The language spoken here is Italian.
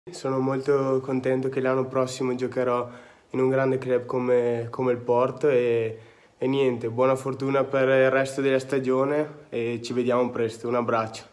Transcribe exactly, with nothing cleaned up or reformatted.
Sono molto contento che l'anno prossimo giocherò in un grande club come, come il Porto e, e niente, buona fortuna per il resto della stagione e ci vediamo presto. Un abbraccio.